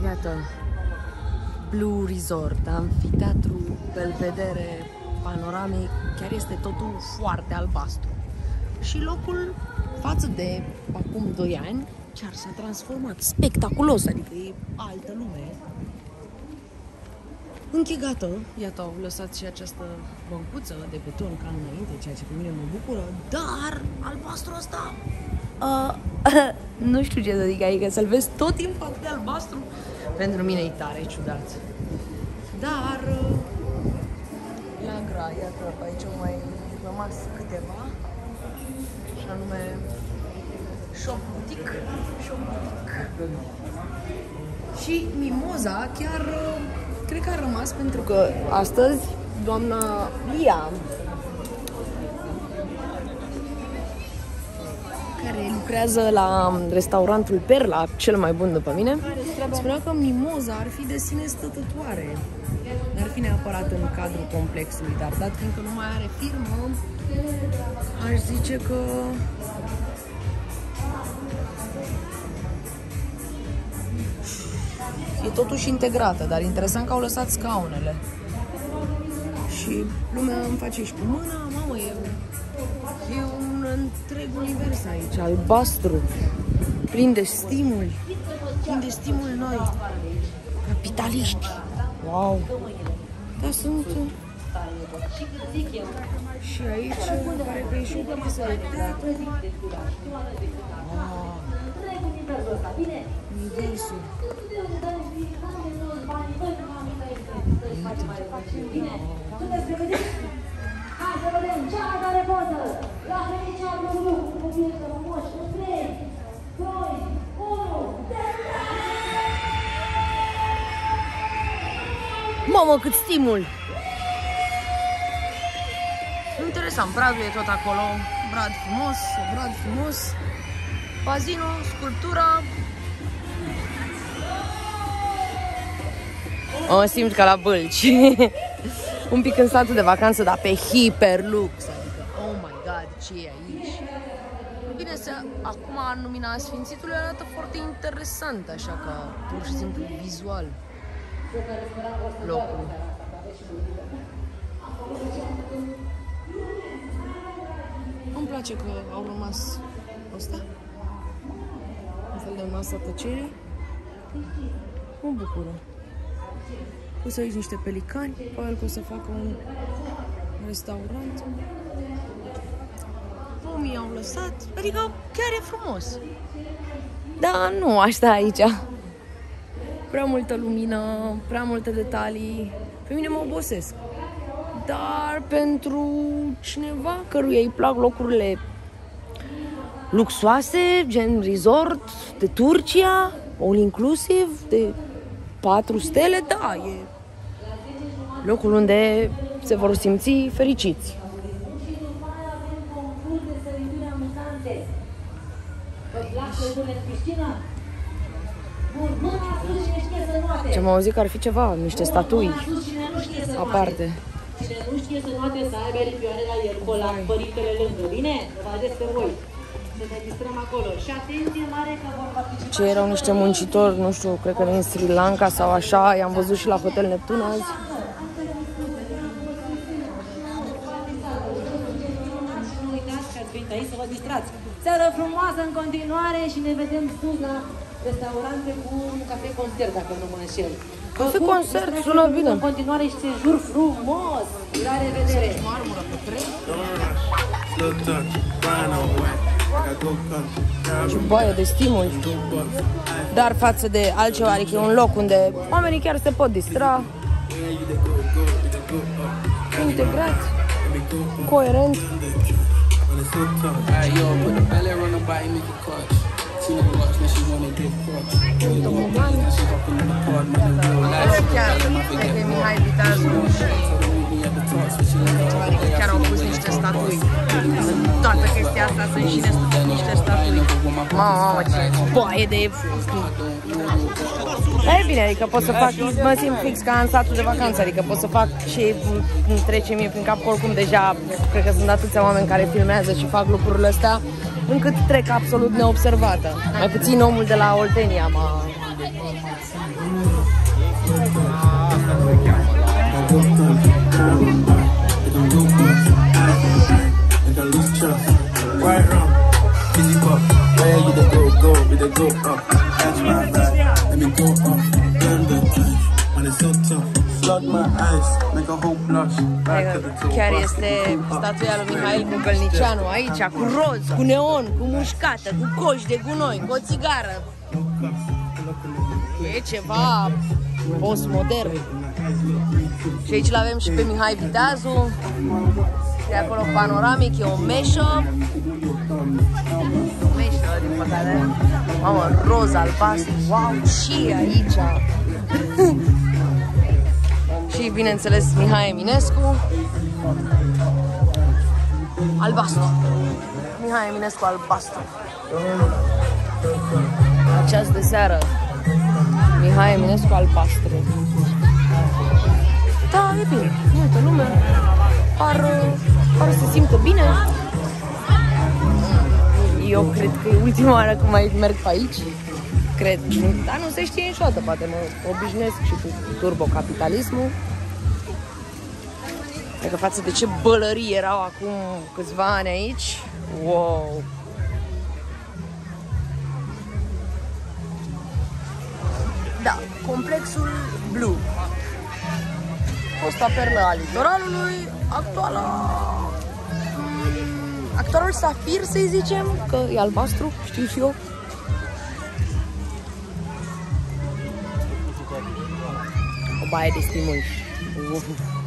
Iată, Blue Resort, amfiteatru, belvedere, panoramic, chiar este totul foarte albastru. Și locul, față de acum 2 ani, chiar s-a transformat spectaculos, adică e altă lume. Închegată, iată, au lăsat și această băncuță de beton ca înainte, ceea ce pe mine mă bucură, dar albastru ăsta, nu știu ce să zic, adică să-l vezi tot timpul atât de albastru, pentru mine e tare ciudat. Dar, la Gra, iată, aici au mai rămas câteva, și anume Shop Boutique, și Mimoza, chiar cred că a rămas pentru că astăzi doamna Lia, care lucrează la restaurantul Perla, cel mai bun după mine, spunea că Mimoza ar fi de sine stătătoare. N-ar fi neapărat în cadrul complexului, dar dat fiindcă nu mai are firmă, aș zice că e totuși integrată, dar interesant că au lăsat scaunele. Și lumea îmi face și cu mâna, mamă, e un întreg univers aici, albastru, plin de stimuli, noi, capitaliști. Wow! Da, sunt. Și aici pare că e și o masă de teatru. Universul. Hai să vedem cea mai tare poză! La Felicia Blue, cu bine să frumos, 3, 2, 1, Mamă, cât stimul! Interesant, Bradul e tot acolo, brad frumos, bazinul, sculptura. O simt ca la Bâlci. Un pic în statul de vacanță, dar pe hiperlux. Adică, oh my god, ce e aici? Bine, acum în lumina Sfințitului arată foarte interesant, așa că pur și simplu vizual locul. Îmi place că au rămas ăsta, un fel de masă tăcerii. Mă bucură. O să aici niște pelicani, probabil că o să facă un restaurant. Pomii au lăsat, adică chiar e frumos. Dar nu asta aici. Prea multă lumină, prea multe detalii. Pe mine mă obosesc. Dar pentru cineva căruia îi plac locurile luxoase, gen resort de Turcia, all inclusive, de 4 stele, da, e locul unde se vor simți fericiți. Ce am auzit că ar fi ceva, niște statui aparte. Cine nu știe să noate să aibă ripioare la el, colac, părintele lângă, bine? Vă vedeți pe voi. Să ne distrăm acolo. Și atenție mare că vor participa. Ce erau niște muncitori, nu știu, cred că din Sri Lanka sau așa, i-am văzut și la Hotel Neptun azi. Nu uitați că ați venit aici să vă distrați. Seară frumoasă în continuare și ne vedem sus la restaurante cu un cafe-concert, dacă nu mă înșel. Cafe-concert, sună bine. În continuare și sejur frumos. La revedere! Și baie de stimuli. Dar față de altceva, adică e un loc unde oamenii chiar se pot distra. Integrați, coerent. Chiar de Mihai Viteazu adică chiar au pus niște statui. Toată chestia asta sunt și niște statui. Mamă, ce boaie de... E bine, adică pot să fac, mă simt fix ca în statul de vacanță, adică pot să fac și îmi trece mie prin cap că oricum deja cred că sunt atâția oameni care filmează și fac lucrurile astea încât trec absolut neobservată. Mai puțin omul de la Oltenia Chiar este statuia lui Mihail Bogălnicianu aici, cu roz, cu neon, cu mușcată, cu coși de gunoi, cu o țigară. E ceva postmodern. Și aici l-avem și pe Mihai Viteazu. De acolo panoramic, e o meșă. O meșă, din păcate. Mamă, roz, albastru, wow, și aici. Și, bineînțeles, Mihai Eminescu. Albastru. Mihai Eminescu albastru. Această seară. Mihai Eminescu albastru. Da, e bine. Multă lume. Par să se simtă bine. Eu cred că e ultima oară când mai merg pe aici. Cred. Dar nu se știe niciodată. Poate mă obișnuiesc și cu turbocapitalismul. Cred că față de ce bălării erau acum câțiva ani aici. Wow! Da, complexul Blue. Fosta perlă a litoralului, actualul safir, să-i zicem, că e albastru, știu și eu. O baie de stimul.